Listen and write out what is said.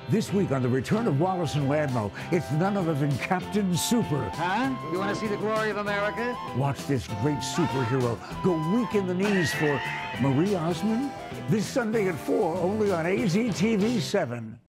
This week on The Return of Wallace and Ladmo, it's none other than Captain Super. Huh? You want to see the glory of America? Watch this great superhero go weak in the knees for Marie Osmond this Sunday at 4, only on AZTV 7.